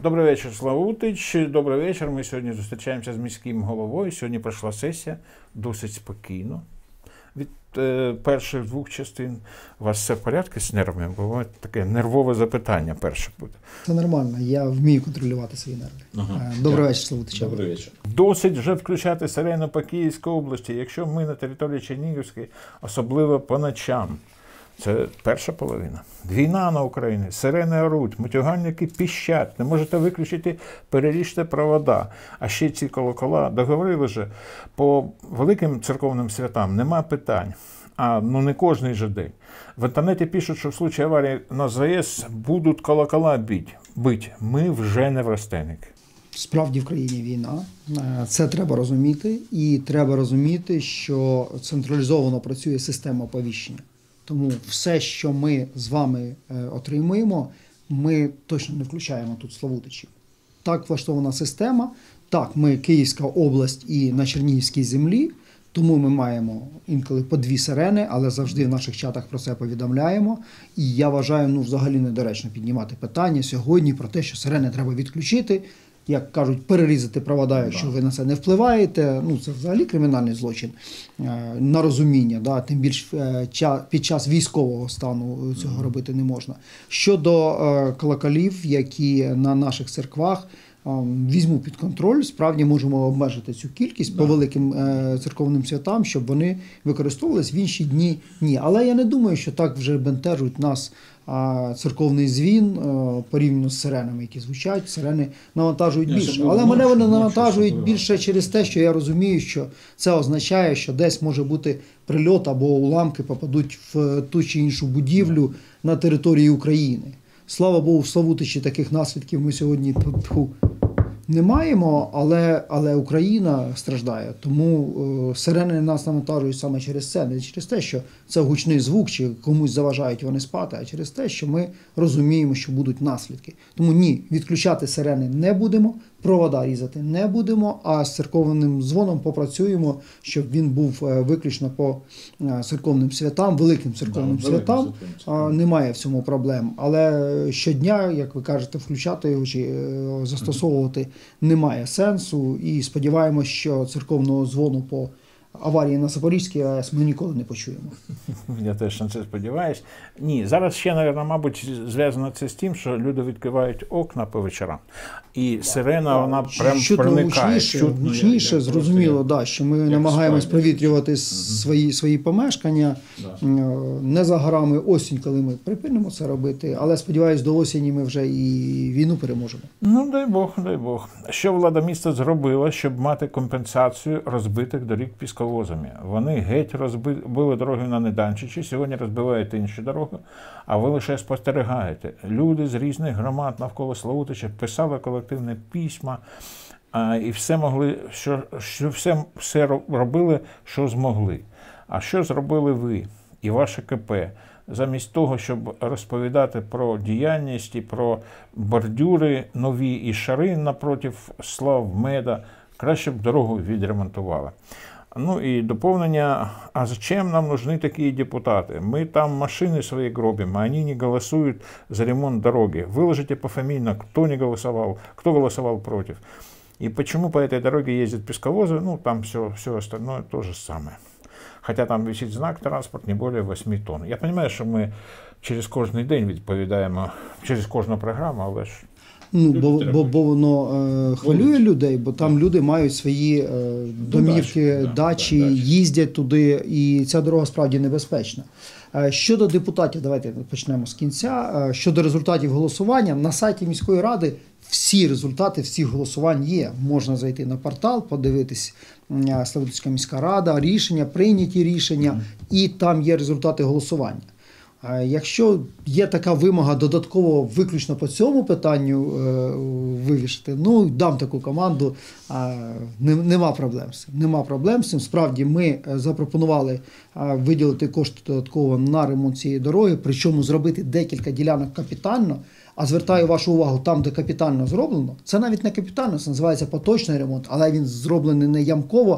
Добрий вечір, Славутич. Добрий вечір. Ми сьогодні зустрічаємося з міським головою. Сьогодні пройшла сесія досить спокійно. Від перших двох частин у вас все в порядку з нервами? Бо таке нервове запитання перше буде. Це нормально, я вмію контролювати свої нерви. Добрий вечір, Славутич. Добрий вечір. Досить вже включати сирену по Київській області, якщо ми на території Чернігівської, особливо по ночам. Це перша половина. Війна на Україні, сирени оруть, мутюгальники піщать, не можете виключити, переріжте провода. А ще ці колокола, договорили же, по великим церковним святам нема питань. Не кожний же день. В інтернеті пишуть, що в случае аварії на ЗАЕС будуть колокола бить. Ми вже не врастенники. Справді в країні війна, це треба розуміти. І треба розуміти, що централізовано працює система оповіщення. Тому все, що ми з вами отримуємо, ми точно не включаємо тут Славутичів. Так влаштована система, так, ми Київська область і на Чернігівській землі, тому ми маємо інколи по 2 сирени, але завжди в наших чатах про це повідомляємо. І я вважаю, взагалі недоречно піднімати питання сьогодні про те, що сирени треба відключити, як кажуть, перерізати провода, якщо ви на це не впливаєте. Це взагалі кримінальний злочин на розуміння, тим більш під час військового стану цього робити не можна. Щодо колоколів, які на наших церквах, візьму під контроль, справді можемо обмежити цю кількість по великим церковним святам, щоб вони використовувались в інші дні. Ні, але я не думаю, що так вже бентежуть нас церковний дзвін порівняно з сиренами, які звучать. Сирени навантажують більше. Але мене вони навантажують більше через те, що я розумію, що це означає, що десь може бути прильот або уламки попадуть в ту чи іншу будівлю на території України. Слава Богу, в Славутичі таких наслідків ми сьогодні не маємо, але Україна страждає. Тому сирени нас навантажують саме через це. Не через те, що це гучний звук, чи комусь заважають вони спати, а через те, що ми розуміємо, що будуть наслідки. Тому ні, відключати сирени не будемо, провода різати не будемо, а з церковним дзвоном попрацюємо, щоб він був виключно по церковним святам, великим церковним святам. Немає в цьому проблем. Але щодня, як ви кажете, включати його чи застосовувати немає сенсу. І сподіваємось, що церковного дзвону по аварії на Запорізькій АЕС ми ніколи не почуємо. Я теж на це сподіваюся. Ні, зараз ще, мабуть, зв'язано це з тим, що люди відкривають окна по вечорам. І сирена, вона прям проникає. Гучніше, зрозуміло, що ми намагаємось провітрювати свої помешкання. Не за горами осінь, коли ми припинимо це робити, але, сподіваюсь, до осені ми вже і війну переможемо. Дай Бог. Що влада міста зробила, щоб мати компенсацію розбитих доріг пісковозами? Вони геть розбили дороги на Неданчичі, сьогодні розбивають інші дороги, а ви лише спостерігаєте. Люди з різних громад навколо Славутича писали колективні письма, і все могли, все робили, що змогли. А що зробили ви і ваше КП? Замість того, щоб розповідати про діяльність і про бордюри нові і шари напротив Славмеда, краще б дорогу відремонтували. І дополнение, а зачем нам нужны такие депутаты? Мы там машины свои гробим, а они не голосуют за ремонт дороги. Выложите пофамильно, кто не голосовал, кто голосовал против. И почему по этой дороге ездят песковозы, там все остальное то же самое. Хотя там висит знак «Транспорт не более 8 тонн». Я понимаю, що ми через кожен день відповідаємо, через кожну програму, але ж... Бо воно хвилює людей, бо там люди мають свої домівки, дачі, їздять туди, і ця дорога справді небезпечна. Щодо депутатів, давайте почнемо з кінця. Щодо результатів голосування, на сайті міської ради всі результати всіх голосувань є. Можна зайти на портал, подивитись Славутицька міська рада, рішення, прийняті рішення, і там є результати голосування. Якщо є така вимога додатково виключно по цьому питанню вивішити, дам таку команду, нема проблем з цим. Справді ми запропонували виділити кошти додатково на ремонт цієї дороги, причому зробити декілька ділянок капітально, а звертаю вашу увагу, там, де капітально зроблено, це навіть не капітально, це називається поточний ремонт, але він зроблений не ямково,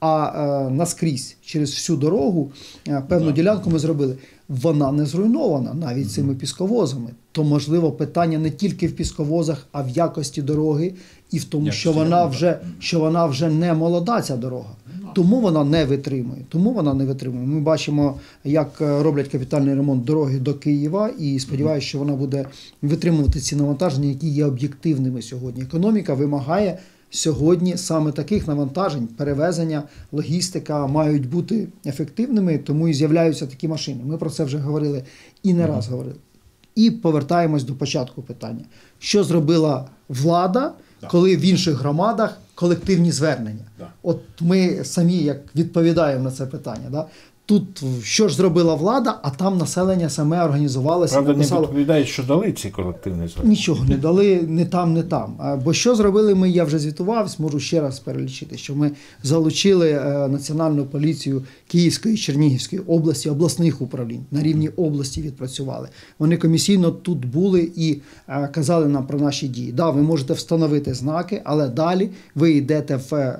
а наскрізь через всю дорогу певну ділянку ми зробили. Вона не зруйнована навіть цими пісковозами. То, можливо, питання не тільки в пісковозах, а в якості дороги і в тому, що вона вже не молода, ця дорога. Тому вона не витримує. Ми бачимо, як роблять капітальний ремонт дороги до Києва, і сподіваюся, що вона буде витримувати ці навантаження, які є об'єктивними сьогодні. Економіка вимагає сьогодні саме таких навантажень, перевезення, логістика мають бути ефективними, тому і з'являються такі машини. Ми про це вже говорили і не раз говорили. І повертаємось до початку питання. Що зробила влада, коли в інших громадах колективні звернення? От ми самі як відповідаємо на це питання. Да? Тут що ж зробила влада, а там населення саме організувалося. Правда, не відповідають, що дали ці колективні звернення. Нічого не дали, не там. Бо що зробили ми, я вже звітував, можу ще раз перелічити, що ми залучили Національну поліцію Київської, Чернігівської області, обласних управлінь, на рівні області відпрацювали. Вони комісійно тут були і казали нам про наші дії. Да, ви можете встановити знаки, але далі ви йдете в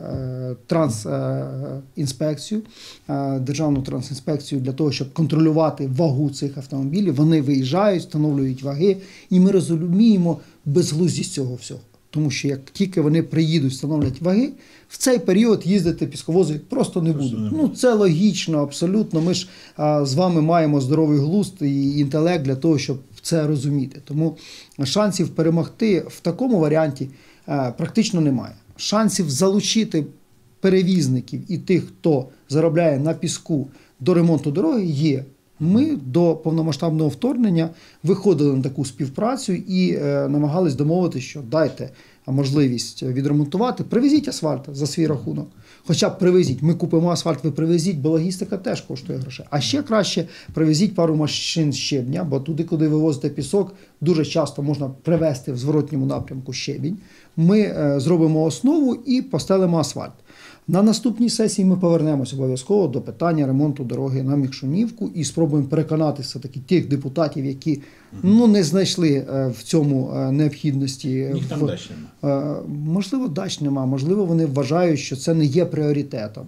трансінспекцію, державну трансінспекцію для того, щоб контролювати вагу цих автомобілів. Вони виїжджають, встановлюють ваги, і ми розуміємо безглуздість цього всього. Тому що як тільки вони приїдуть, встановлять ваги, в цей період їздити пісковози просто не будуть. Це логічно, абсолютно. Ми ж з вами маємо здоровий глузд і інтелект для того, щоб це розуміти. Тому шансів перемогти в такому варіанті практично немає. Шансів залучити перевізників і тих, хто заробляє на піску до ремонту дороги, є. Ми до повномасштабного вторгнення виходили на таку співпрацю і намагались домовитися, що дайте можливість відремонтувати, привезіть асфальт за свій рахунок. Хоча б привезіть, ми купимо асфальт, ви привезіть, бо логістика теж коштує грошей. А ще краще привезіть пару машин щебня, бо туди, куди вивозите пісок, дуже часто можна привезти в зворотньому напрямку щебінь. Ми зробимо основу і постелимо асфальт. На наступній сесії ми повернемося обов'язково до питання ремонту дороги на Мікшунівку і спробуємо переконати все-таки тих депутатів, які не знайшли в цьому необхідності. Їх там дач нема. Можливо, дач нема, можливо, вони вважають, що це не є пріоритетом.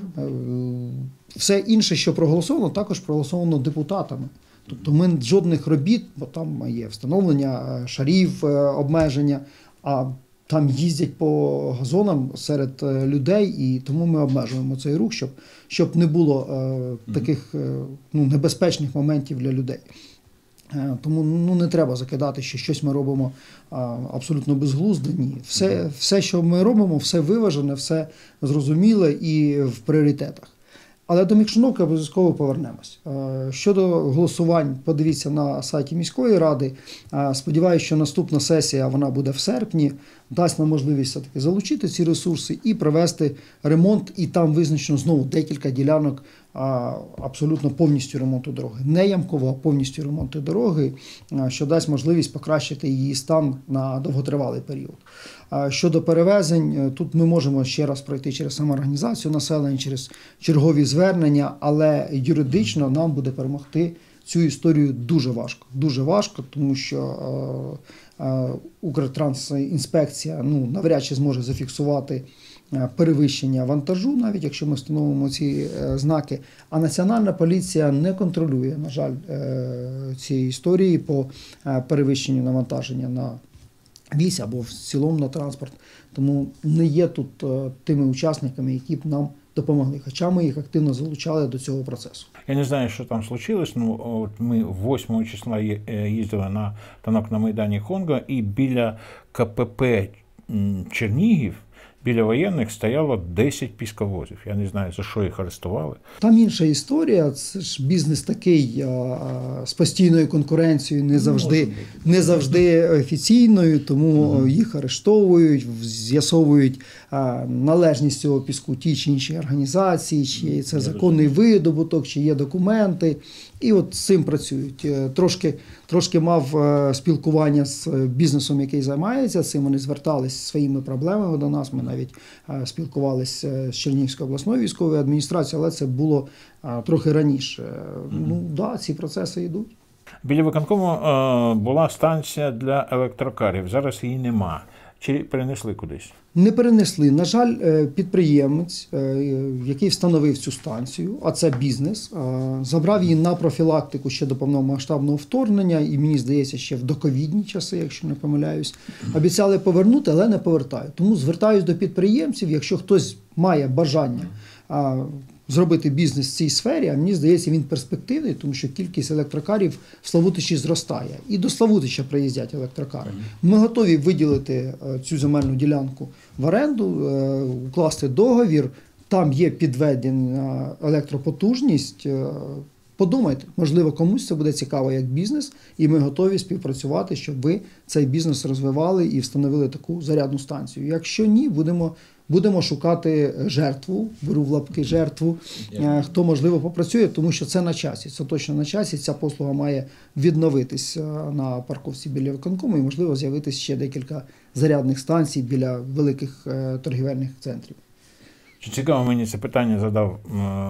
Все інше, що проголосовано, також проголосовано депутатами. Тобто ми жодних робіт, бо там є встановлення шарів, обмеження, а там їздять по газонам серед людей, і тому ми обмежуємо цей рух, щоб не було таких небезпечних моментів для людей. Тому не треба закидати, що щось ми робимо абсолютно безглуздо. Ні. Все, що ми робимо, все виважене, все зрозуміле і в пріоритетах. Але до Мікшуновки обов'язково повернемось. Щодо голосувань, подивіться на сайті міської ради. Сподіваюся, що наступна сесія, вона буде в серпні, дасть нам можливість все-таки залучити ці ресурси і провести ремонт. І там визначено знову декілька ділянок абсолютно повністю ремонту дороги. Не ямково, а повністю ремонту дороги, що дасть можливість покращити її стан на довготривалий період. Щодо перевезень, тут ми можемо ще раз пройти через самоорганізацію населення, через чергові звернення, але юридично нам буде перемогти цю історію дуже важко. Дуже важко, тому що Укртрансінспекція навряд чи зможе зафіксувати перевищення вантажу, навіть якщо ми встановимо ці знаки. А Національна поліція не контролює, на жаль, цієї історії по перевищенню навантаження на вісь або в цілому на транспорт. Тому не є тут тими учасниками, які б нам допомогли. Хоча ми їх активно залучали до цього процесу. Я не знаю, що там случилось. От ми 8 числа їздили на танок на Майдані Хонга, і біля КПП Чернігів, біля воєнних стояло 10 пісковозів. Я не знаю, за що їх арестували. Там інша історія. Це ж бізнес такий з постійною конкуренцією, не завжди офіційною, тому їх арештовують, з'ясовують належність цього піску тій чи іншій організації, чи це законний видобуток, чи є документи. І от з цим працюють. Трошки мав спілкування з бізнесом, який займається цим. Вони звертались зі своїми проблемами до нас. Ми навіть спілкувалися з Чернігівською обласною військовою адміністрацією, але це було трохи раніше. Ці процеси йдуть. Біля виконкому була станція для електрокарів. Зараз її нема. чи перенесли кудись? Не перенесли. На жаль, підприємець, який встановив цю станцію, а це бізнес, забрав її на профілактику ще до повномасштабного вторгнення, і мені здається, ще в доковідні часи, якщо не помиляюсь, обіцяли повернути, але не повертають. Тому звертаюсь до підприємців, якщо хтось має бажання зробити бізнес в цій сфері, а мені здається, він перспективний, тому що кількість електрокарів в Славутичі зростає. І до Славутича приїздять електрокари. Ми готові виділити цю земельну ділянку в оренду, укласти договір, там є підведена електропотужність. Подумайте, можливо, комусь це буде цікаво як бізнес, і ми готові співпрацювати, щоб ви цей бізнес розвивали і встановили таку зарядну станцію. Якщо ні, будемо шукати жертву, беру в лапки жертву, хто, можливо, попрацює, тому що це на часі, це точно на часі, ця послуга має відновитись на парковці біля виконкому і, можливо, з'явитись ще декілька зарядних станцій біля великих торгівельних центрів. Цікаво, мені це питання задав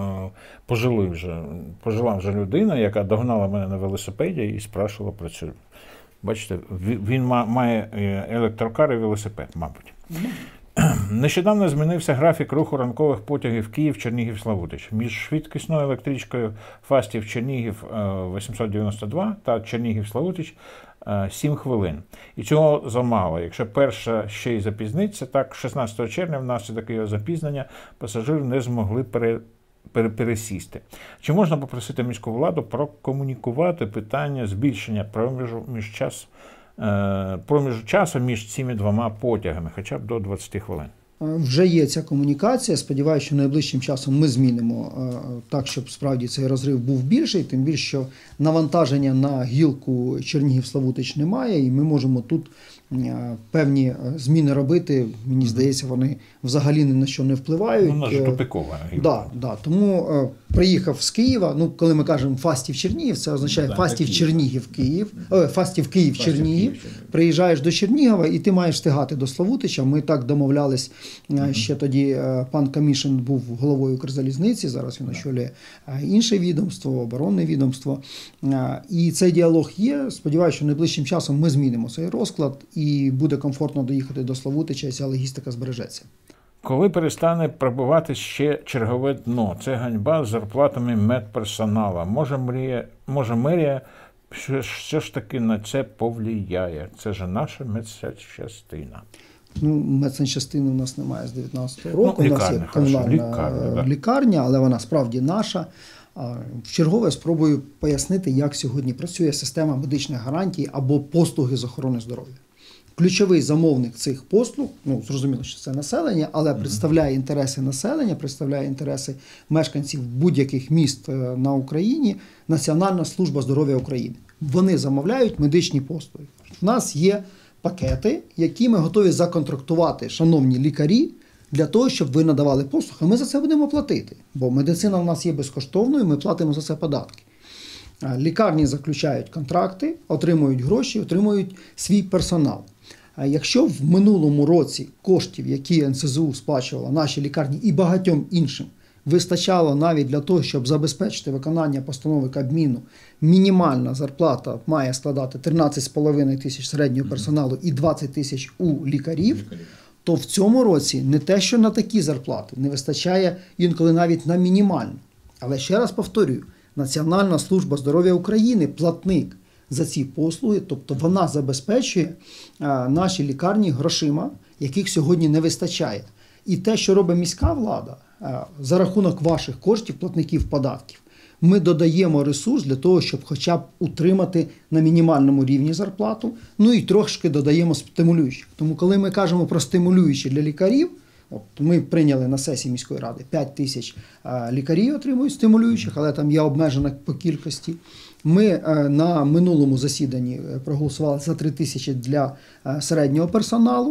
пожила вже людина, яка догнала мене на велосипеді і спрашувала про це. Бачите, він має електрокар і велосипед, мабуть. Нещодавно змінився графік руху ранкових потягів Київ-Чернігів-Славутич. Між швидкісною електричкою Фастів-Чернігів 892 та Чернігів-Славутич 7 хвилин. І цього замало. Якщо перша ще й запізниться, так 16 червня внаслідок його запізнення пасажири не змогли пересісти. Чи можна попросити міську владу прокомунікувати питання збільшення проміжу часу між цими двома потягами, хоча б до 20 хвилин? Вже є ця комунікація. Сподіваюся, що найближчим часом ми змінимо так, щоб справді цей розрив був більший, тим більше, що навантаження на гілку Чернігів-Славутич немає, і ми можемо тут певні зміни робити. Мені здається, вони взагалі ні на що не впливають. Вона ж тупикова гілка. Да. Тому приїхав з Києва, коли ми кажемо Фастів-Чернігів, це означає Фастів-Чернігів-Київ, Фастів-Київ-Чернігів. Приїжджаєш до Чернігова і ти маєш встигати до Славутича. Ми так домовлялись, ще тоді пан Камішин був головою Укрзалізниці, зараз він очолює інше відомство, оборонне відомство. І цей діалог є. Сподіваюся, що найближчим часом ми змінимо цей розклад і буде комфортно доїхати до Славутича, і ця логістика збережеться. Коли перестане пробувати ще чергове дно? Це ганьба з зарплатами медперсонала. Може мерія все ж таки на це повлияє? Це ж наша медсанчастина. Медсанчастини у нас немає з 19-го року. У нас є комунальна лікарня, але вона справді наша. Вчергове спробую пояснити, як сьогодні працює система медичних гарантій або послуги з охорони здоров'я. Ключовий замовник цих послуг, зрозуміло, що це населення, але представляє інтереси населення, представляє інтереси мешканців будь-яких міст на Україні Національна служба здоров'я України. Вони замовляють медичні послуги. В нас є пакети, які ми готові законтрактувати, шановні лікарі, для того, щоб ви надавали послуги. А ми за це будемо платити, бо медицина в нас є безкоштовною, ми платимо за це податки. Лікарні заключають контракти, отримують гроші, отримують свій персонал. Якщо в минулому році коштів, які НСЗУ сплачувала наші лікарні і багатьом іншим, вистачало навіть для того, щоб забезпечити виконання постанови Кабміну, мінімальна зарплата має складати 13,5 тисяч середнього персоналу і 20 тисяч у лікарів, то в цьому році не те, що на такі зарплати, не вистачає інколи навіть на мінімальну. Але ще раз повторюю, Національна служба здоров'я України – платник за ці послуги, тобто вона забезпечує наші лікарні грошима, яких сьогодні не вистачає. І те, що робить міська влада, за рахунок ваших коштів, платників податків, ми додаємо ресурс для того, щоб хоча б утримати на мінімальному рівні зарплату, і трошки додаємо стимулюючих. Тому коли ми кажемо про стимулюючі для лікарів, ми прийняли на сесії міської ради 5 тисяч лікарів отримують стимулюючих, але там є обмежена по кількості. Ми на минулому засіданні проголосували за 3 тисячі для середнього персоналу,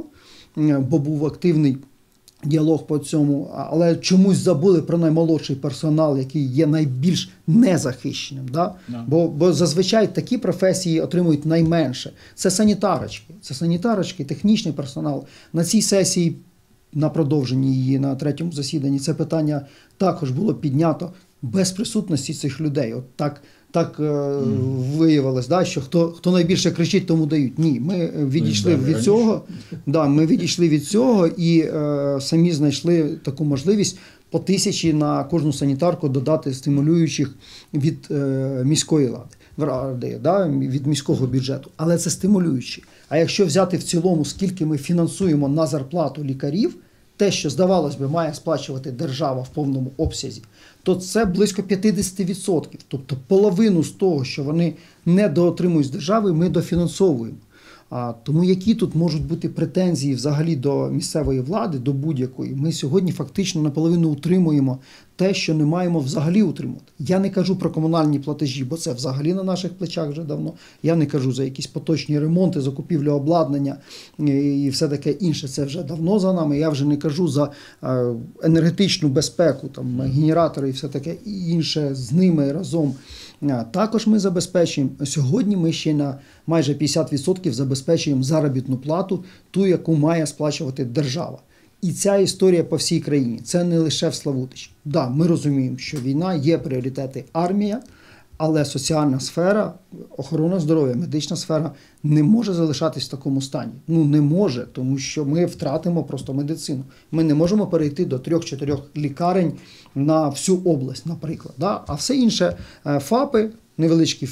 бо був активний діалог по цьому, але чомусь забули про наймолодший персонал, який є найбільш незахищеним. Да? Бо зазвичай такі професії отримують найменше. Це санітарочки, технічний персонал. На цій сесії, на продовженні її, на третьому засіданні, це питання також було піднято. без присутності цих людей. От так виявилось, да, що хто найбільше кричить, тому дають. Ні, ми відійшли від цього. Да, ми відійшли від цього і самі знайшли таку можливість по 1000 на кожну санітарку додати стимулюючих від міської ради, да, від міського бюджету. Але це стимулюючі. А якщо взяти в цілому, скільки ми фінансуємо на зарплату лікарів, те, що, здавалось би, має сплачувати держава в повному обсязі, то це близько 50%. Тобто половину з того, що вони недоотримують з держави, ми дофінансовуємо. Тому які тут можуть бути претензії взагалі до місцевої влади, до будь-якої? Ми сьогодні фактично наполовину утримуємо те, що не маємо взагалі утримувати. Я не кажу про комунальні платежі, бо це взагалі на наших плечах вже давно. Я не кажу за якісь поточні ремонти, закупівлю обладнання і все таке інше. Це вже давно за нами. Я вже не кажу за енергетичну безпеку, там, генератори і все таке інше з ними разом. Також ми забезпечуємо, сьогодні ми ще на майже 50% забезпечуємо заробітну плату, ту, яку має сплачувати держава. І ця історія по всій країні, це не лише в Славутичі. Да, ми розуміємо, що війна, є пріоритети армія, але соціальна сфера, охорона здоров'я, медична сфера не може залишатись в такому стані. Не може, тому що ми втратимо просто медицину. Ми не можемо перейти до 3-4 лікарень на всю область, наприклад. Да? А все інше ФАПи, невеличкі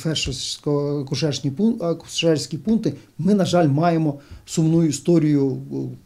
фельдшерські пункти, ми, на жаль, маємо сумну історію,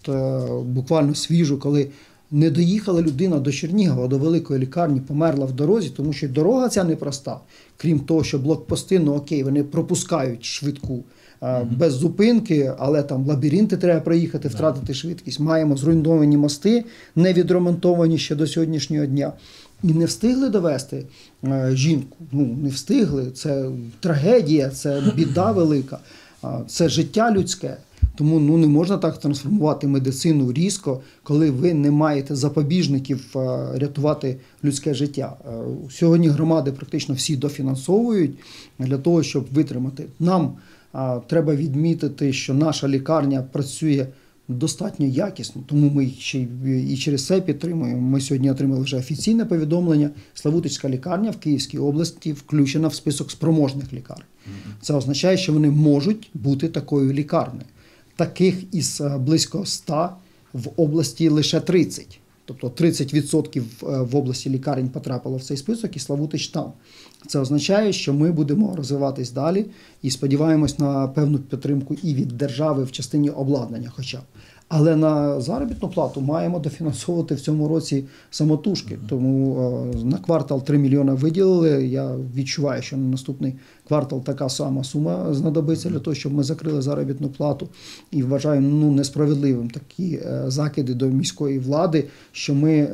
буквально свіжу, коли не доїхала людина до Чернігова, до великої лікарні, померла в дорозі, тому що дорога ця непроста. Крім того, що блокпости, окей, вони пропускають швидку без зупинки, але там лабіринти треба проїхати, втратити швидкість. Маємо зруйновані мости, не відремонтовані ще до сьогоднішнього дня. І не встигли довести жінку. Не встигли. Це трагедія, це біда велика, це життя людське. Тому не можна так трансформувати медицину різко, коли ви не маєте запобіжників рятувати людське життя. Сьогодні громади практично всі дофінансовують для того, щоб витримати. Нам треба відмітити, що наша лікарня працює достатньо якісно, тому ми ще і через це підтримуємо. Ми сьогодні отримали вже офіційне повідомлення. Славутицька лікарня в Київській області включена в список спроможних лікарень. Це означає, що вони можуть бути такою лікарнею. Таких із близько 100 в області лише 30. Тобто 30% в області лікарень потрапило в цей список, і Славутич там. Це означає, що ми будемо розвиватись далі і сподіваємось на певну підтримку і від держави в частині обладнання хоча б. Але на заробітну плату маємо дофінансовувати в цьому році самотужки. Тому на квартал 3 мільйони виділили. Я відчуваю, що на наступний квартал така сама сума знадобиться для того, щоб ми закрили заробітну плату. І вважаю несправедливим такі закиди до міської влади, що ми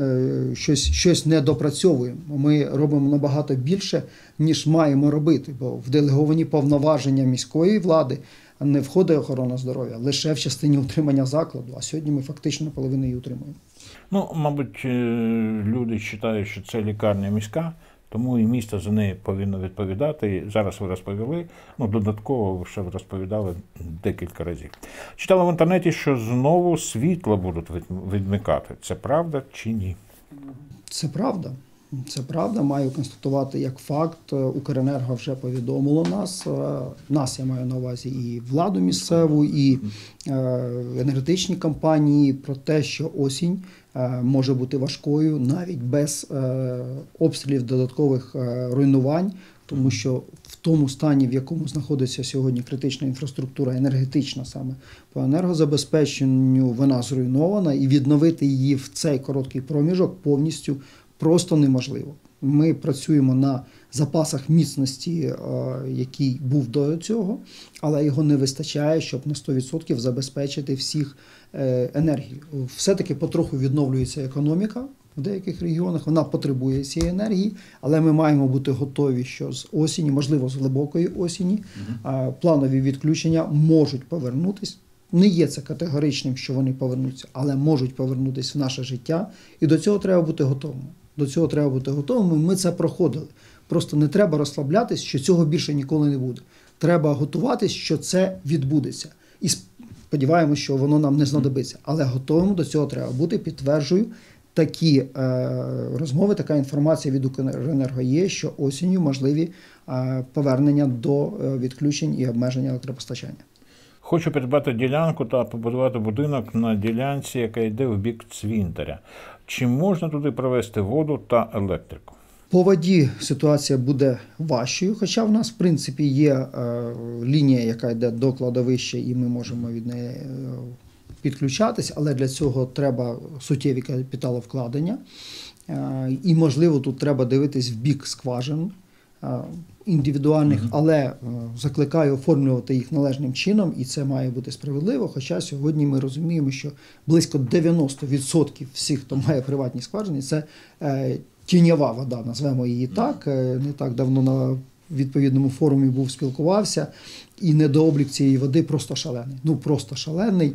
щось не допрацьовуємо. Ми робимо набагато більше, ніж маємо робити. Бо в делеговані повноваження міської влади не входить охорона здоров'я, лише в частині утримання закладу, а сьогодні ми фактично наполовину її утримуємо. Мабуть, люди вважають, що це лікарня міська, тому і місто за неї повинно відповідати. Зараз ви розповіли, додатково ви ще розповідали декілька разів. Читала в інтернеті, що знову світло будуть відмикати. Це правда чи ні? Це правда. Це правда, маю констатувати як факт. Укренерго вже повідомило нас, я маю на увазі і владу місцеву, і енергетичні компанії про те, що осінь може бути важкою навіть без обстрілів додаткових руйнувань, тому що в тому стані, в якому знаходиться сьогодні критична інфраструктура енергетична саме по енергозабезпеченню, вона зруйнована, і відновити її в цей короткий проміжок повністю просто неможливо. Ми працюємо на запасах міцності, який був до цього, але його не вистачає, щоб на 100% забезпечити всіх енергію. Все-таки потроху відновлюється економіка в деяких регіонах, вона потребує цієї енергії, але ми маємо бути готові, що з осені, можливо, з глибокої осені, планові відключення можуть повернутися. Не є це категоричним, що вони повернуться, але можуть повернутися в наше життя, і до цього треба бути готовими. До цього треба бути готовими, ми це проходили. Просто не треба розслаблятись, що цього більше ніколи не буде. Треба готуватись, що це відбудеться. І сподіваємося, що воно нам не знадобиться. Але готовим до цього треба бути, підтверджую, такі розмови, така інформація від Укренерго є, що осінню можливі повернення до відключень і обмеження електропостачання. Хочу придбати ділянку та побудувати будинок на ділянці, яка йде в бік Цвинтаря. Чи можна туди провести воду та електрику? По воді ситуація буде важчою, хоча в нас, в принципі, є лінія, яка йде до кладовища, і ми можемо від неї підключатись, але для цього треба суттєві капіталовкладення. І, можливо, тут треба дивитись в бік скважин індивідуальних, але закликаю оформлювати їх належним чином, і це має бути справедливо, хоча сьогодні ми розуміємо, що близько 90% всіх, хто має приватні скважини, це тіньова вода, назвемо її так. Не так давно на відповідному форумі спілкувався, і недооблік цієї води просто шалений. Ну, просто шалений.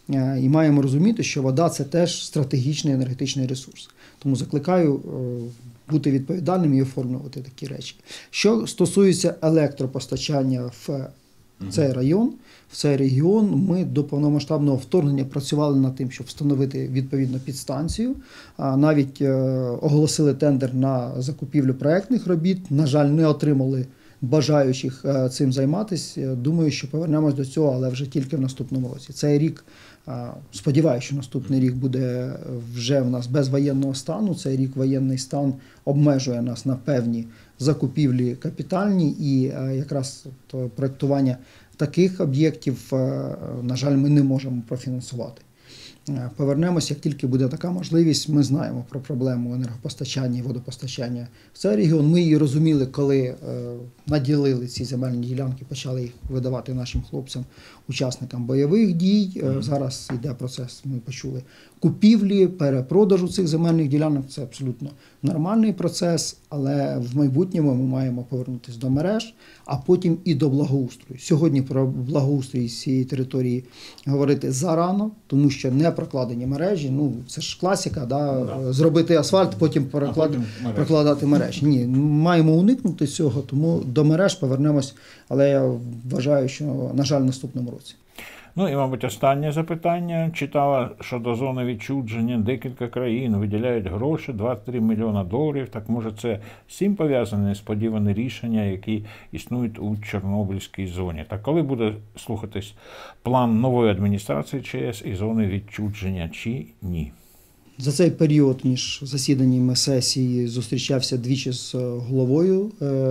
І маємо розуміти, що вода – це теж стратегічний енергетичний ресурс. Тому закликаю бути відповідальним і оформлювати такі речі. Що стосується електропостачання в цей район, в цей регіон, ми до повномасштабного вторгнення працювали над тим, щоб встановити відповідну підстанцію. Навіть оголосили тендер на закупівлю проєктних робіт. На жаль, не отримали бажаючих цим займатися. Думаю, що повернемось до цього, але вже тільки в наступному році. Цей рік, сподіваюся, що наступний рік буде вже в нас без воєнного стану. Цей рік воєнний стан обмежує нас на певні закупівлі капітальні, і якраз проєктування таких об'єктів, на жаль, ми не можемо профінансувати. Повернемось, як тільки буде така можливість. Ми знаємо про проблему енергопостачання і водопостачання в цей регіон. Ми її розуміли, коли наділили ці земельні ділянки, почали їх видавати нашим хлопцям, учасникам бойових дій. Зараз йде процес, ми почули, купівлі, перепродажу цих земельних ділянок. Це абсолютно нормальний процес, але в майбутньому ми маємо повернутися до мереж, а потім і до благоустрою. Сьогодні про благоустрій з цієї території говорити зарано, тому що не прокладені мережі, ну це ж класика, зробити асфальт, потім прокладати мережі. Ні, маємо уникнути цього, тому до мереж повернемось, але я вважаю, що, на жаль, в наступному році. Ну і, мабуть, останнє запитання. Читала, що до зони відчуження декілька країн виділяють гроші, $23 мільйони. Так може це з цим пов'язане несподіване рішення, які існують у Чорнобильській зоні? Так коли буде слухатись план нової адміністрації ЧАЕС і зони відчуження, чи ні? За цей період між засіданнями сесії зустрічався двічі з головою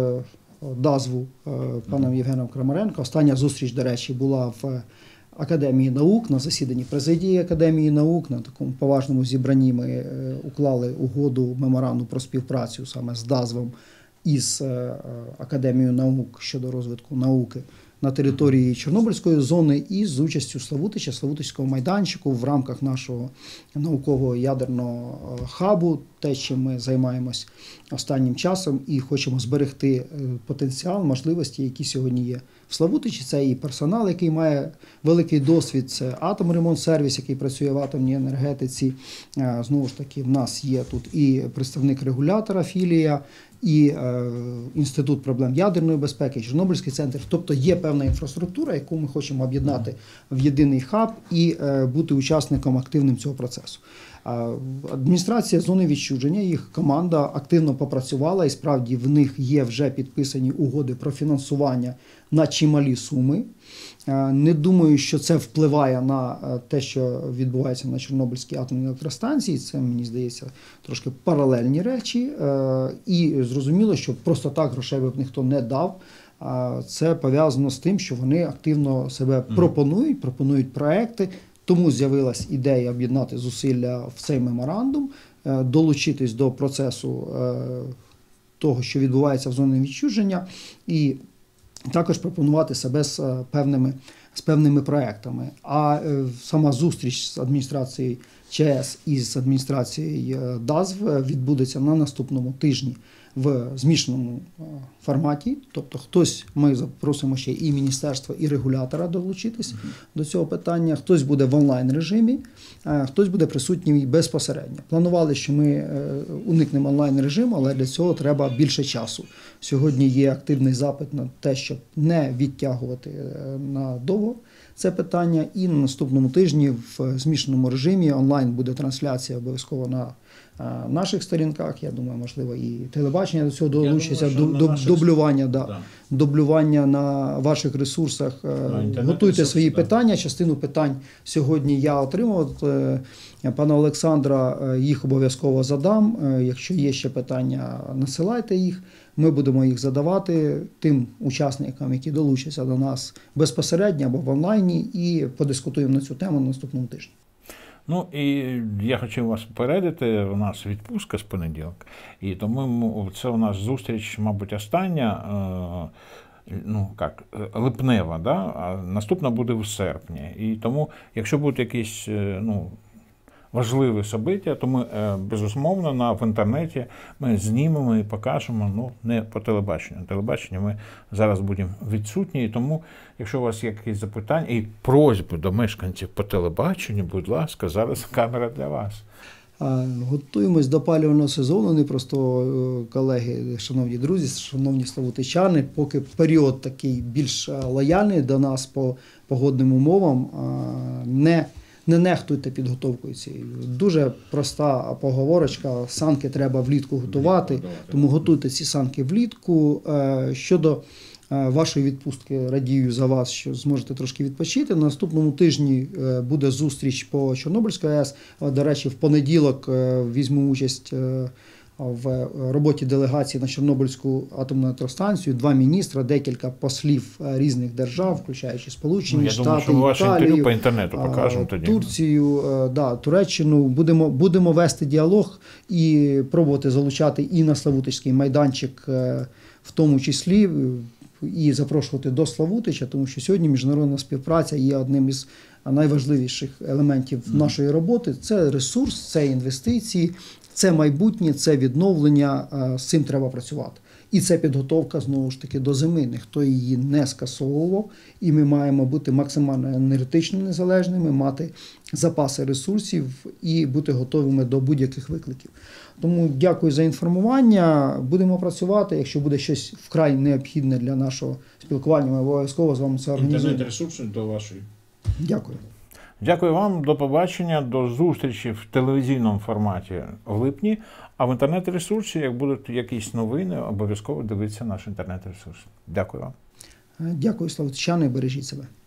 ДАЗВу паном Євгеном Крамаренко. Остання зустріч, до речі, була в Академії наук, на засіданні президії Академії наук. На такому поважному зібранні ми уклали угоду, меморандум про співпрацю саме з ДАЗВом і з Академією наук щодо розвитку науки на території Чорнобильської зони і з участю Славутича, Славутичського майданчику в рамках нашого наукового ядерного хабу, те, чим ми займаємось останнім часом і хочемо зберегти потенціал, можливості, які сьогодні є в Славутичі. Це і персонал, який має великий досвід, це Атомремонтсервіс, який працює в атомній енергетиці. Знову ж таки, в нас є тут і представник регулятора філія, і Інститут проблем ядерної безпеки, Чорнобильський центр. Тобто є певна інфраструктура, яку ми хочемо об'єднати в єдиний хаб і бути учасником активним цього процесу. Адміністрація зони відчуження, їх команда активно попрацювала, і справді в них є вже підписані угоди про фінансування на чималі суми. Не думаю, що це впливає на те, що відбувається на Чорнобильській атомній електростанції. Це, мені здається, трошки паралельні речі. І зрозуміло, що просто так грошей б ніхто не дав. Це пов'язано з тим, що вони активно себе пропонують проекти. Тому з'явилась ідея об'єднати зусилля в цей меморандум, долучитись до процесу того, що відбувається в зоні відчуження, і також пропонувати себе з певними проектами. А сама зустріч з адміністрацією ЧАЕС і з адміністрацією ДАЗВ відбудеться на наступному тижні в змішаному форматі. Тобто ми запросимо ще і міністерство, і регулятора долучитись до цього питання. Хтось буде в онлайн-режимі, а хтось буде присутній безпосередньо. Планували, що ми уникнемо онлайн-режиму, але для цього треба більше часу. Сьогодні є активний запит на те, щоб не відтягувати надовго це питання. І на наступному тижні в змішаному режимі онлайн буде трансляція обов'язково на наших сторінках. Я думаю, можливо, і телебачення до цього долучиться, дублювання на ваших ресурсах. Готуйте свої питання. Частину питань сьогодні я отримав. Пана Олександра, їх обов'язково задам. Якщо є ще питання, насилайте їх. Ми будемо їх задавати тим учасникам, які долучаться до нас безпосередньо або в онлайні, і подискутуємо на цю тему на наступному тижні. Ну і я хотів вас попередити, у нас відпустка з понеділка, і тому це у нас зустріч, мабуть, остання, липнева, да? А наступна буде в серпні. І тому, якщо будуть якісь важливі события, то ми, безумовно, в інтернеті ми знімемо і покажемо, не по телебаченню. Телебачення ми зараз будемо відсутні, і тому, якщо у вас є якісь запитання і просьби до мешканців по телебаченню, будь ласка, зараз камера для вас. Готуємось до опалювального сезону, не просто колеги, шановні друзі, шановні славутичани, поки період такий більш лояльний до нас по погодним умовам, не нехтуйте підготовкою цією. Дуже проста поговорочка, санки треба влітку готувати, тому готуйте ці санки влітку. Щодо вашої відпустки, радію за вас, що зможете трошки відпочити. На наступному тижні буде зустріч по Чорнобильській АЕС. До речі, в понеділок візьму участь в роботі делегації на Чорнобильську атомну електростанцію. 2 міністра, декілька послів різних держав, включаючи Сполучені Штати, Італію, по інтернету покажемо тоді. Турцію, Туреччину. Будемо вести діалог і пробувати залучати і на Славутичський майданчик, в тому числі, і запрошувати до Славутича, тому що сьогодні міжнародна співпраця є одним із найважливіших елементів нашої роботи. Це ресурс, це інвестиції, це майбутнє, це відновлення, з цим треба працювати. І це підготовка, знову ж таки, до зими. Ніхто її не скасовував, і ми маємо бути максимально енергетично незалежними, мати запаси ресурсів і бути готовими до будь-яких викликів. Тому дякую за інформування, будемо працювати. Якщо буде щось вкрай необхідне для нашого спілкування, ми обов'язково з вами це організуємо. Інтернет-ресурси до вашої. Дякую. Дякую вам, до побачення, до зустрічі в телевізійному форматі в липні, а в інтернет-ресурсі, як будуть якісь новини, обов'язково дивіться наш інтернет-ресурс. Дякую вам. Дякую, славутичани, бережіть себе.